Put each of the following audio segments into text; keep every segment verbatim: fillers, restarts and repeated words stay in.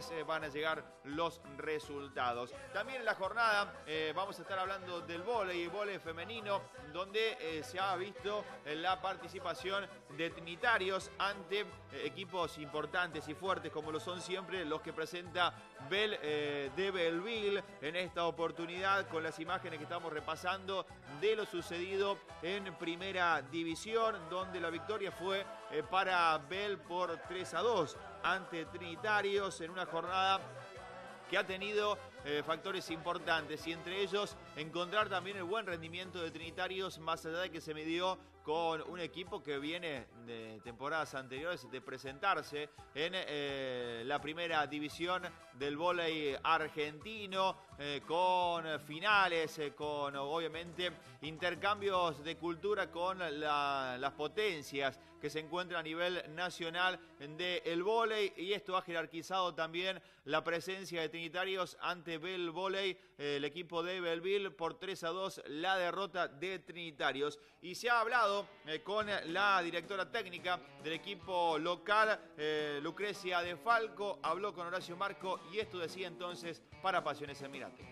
eh, van a llegar los resultados. También en la jornada eh, vamos a estar hablando del vóley, vóley femenino, donde eh, se ha visto eh, la participación de trinitarios ante eh, equipos importantes y fuertes como lo son siempre los que presenta Bell eh, de Belleville en esta oportunidad, con las imágenes que estamos repasando de lo sucedido en primera división, donde la victoria fue eh, para Bell por tres a dos ante Trinitarios en una jornada que ha tenido eh, factores importantes y entre ellos encontrar también el buen rendimiento de Trinitarios, más allá de que se midió con un equipo que viene de temporadas anteriores de presentarse en eh, la primera división del vóley argentino, eh, con finales, eh, con obviamente intercambios de cultura con la, las potencias que se encuentran a nivel nacional del vóley, y esto ha jerarquizado también la presencia de Trinitarios ante Bell Volley, eh, el equipo de Belleville por tres a dos la derrota de Trinitarios. Y se ha hablado eh, con la directora técnica del equipo local, eh, Lucrecia de Falco, habló con Horacio Marco y esto decía entonces para Pasiones Almirante.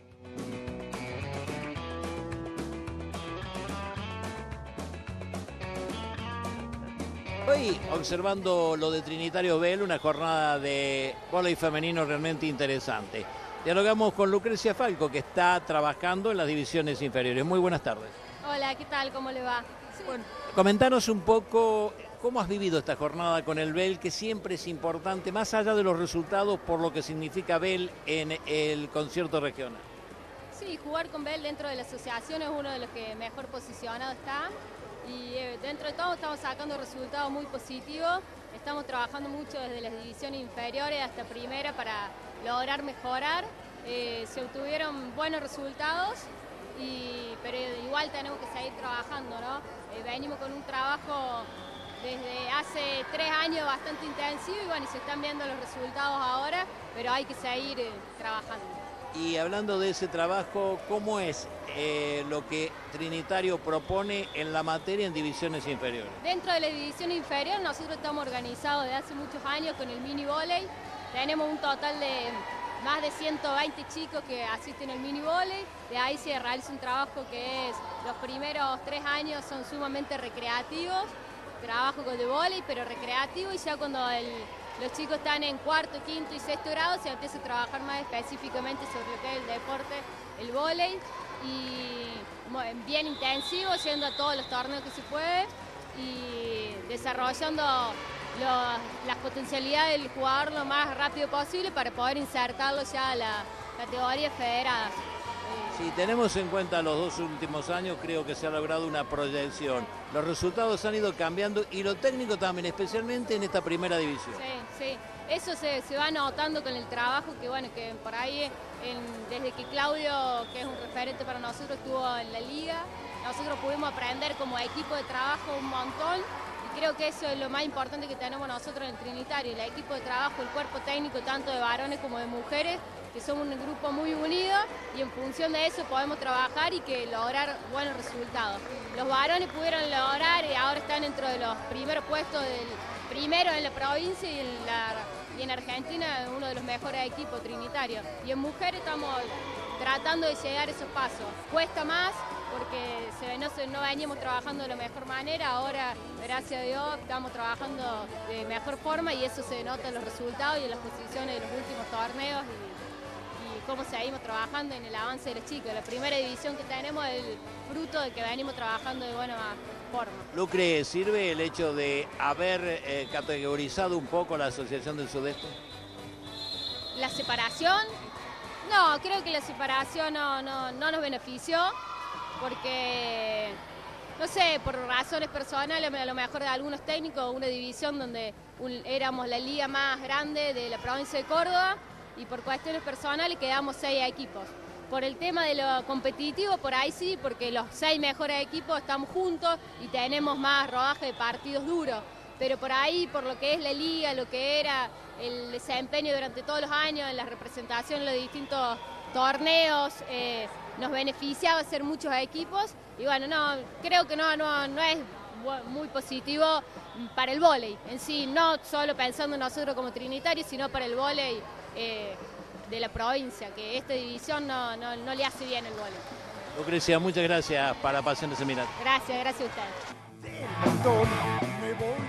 Hoy, observando lo de Trinitario Bell, una jornada de vóley femenino realmente interesante. Dialogamos con Lucrecia Falco, que está trabajando en las divisiones inferiores. Muy buenas tardes. Hola, ¿qué tal? ¿Cómo le va? Sí. Bueno, comentanos un poco cómo has vivido esta jornada con el Bell, que siempre es importante, más allá de los resultados, por lo que significa Bell en el concierto regional. Sí, jugar con Bell dentro de la asociación es uno de los que mejor posicionado está. Y dentro de todo estamos sacando resultados muy positivos, estamos trabajando mucho desde las divisiones inferiores hasta primera para lograr mejorar, eh, se obtuvieron buenos resultados, y, pero igual tenemos que seguir trabajando, ¿no? Eh, venimos con un trabajo desde hace tres años bastante intensivo y bueno, y se están viendo los resultados ahora, pero hay que seguir eh, trabajando. Y hablando de ese trabajo, ¿cómo es eh, lo que Trinitario propone en la materia en divisiones inferiores? Dentro de la división inferior nosotros estamos organizados desde hace muchos años con el mini volley. Tenemos un total de más de ciento veinte chicos que asisten al mini volley. De ahí se realiza un trabajo que es, los primeros tres años son sumamente recreativos, trabajo con el volley, pero recreativo, y ya cuando el los chicos están en cuarto, quinto y sexto grado, se empieza a trabajar más específicamente sobre lo que es el deporte, el vóley, y bien intensivo, yendo a todos los torneos que se puede y desarrollando los, las potencialidades del jugador lo más rápido posible para poder insertarlo ya a la categoría federadas. Si tenemos en cuenta los dos últimos años, creo que se ha logrado una proyección. Los resultados han ido cambiando y lo técnico también, especialmente en esta primera división. Sí, sí. Eso se, se va notando con el trabajo que, bueno, que por ahí, en, desde que Claudio, que es un referente para nosotros, estuvo en la liga, nosotros pudimos aprender como equipo de trabajo un montón. Y creo que eso es lo más importante que tenemos nosotros en el Trinitario, el equipo de trabajo, el cuerpo técnico, tanto de varones como de mujeres, que somos un grupo muy unido y en función de eso podemos trabajar y que lograr buenos resultados. Los varones pudieron lograr y ahora están dentro de los primeros puestos, del primero en la provincia y en, la, y en Argentina uno de los mejores equipos trinitarios. Y en mujeres estamos tratando de llegar a esos pasos. Cuesta más porque se, no, se, no veníamos trabajando de la mejor manera, ahora gracias a Dios estamos trabajando de mejor forma y eso se nota en los resultados y en las posiciones de los últimos torneos. Y, cómo seguimos trabajando en el avance de los chicos. La primera división que tenemos es el fruto de que venimos trabajando de buena forma. Lucre, ¿sirve el hecho de haber eh, categorizado un poco la Asociación del Sudeste? ¿La separación? No, creo que la separación no, no, no nos benefició porque, no sé, por razones personales, a lo mejor de algunos técnicos, una división donde un, éramos la liga más grande de la provincia de Córdoba, y por cuestiones personales quedamos seis equipos. Por el tema de lo competitivo, por ahí sí, porque los seis mejores equipos estamos juntos y tenemos más rodaje de partidos duros. Pero por ahí, por lo que es la liga, lo que era el desempeño durante todos los años, en la representación en los distintos torneos, eh, nos beneficiaba ser muchos equipos. Y bueno, no, creo que no, no, no es muy positivo para el vóley en sí, no solo pensando nosotros como trinitarios, sino para el vóley eh, de la provincia, que esta división no, no, no le hace bien el vóley. Lucrecia, muchas gracias para Pasión de Seminario. Gracias, gracias a ustedes.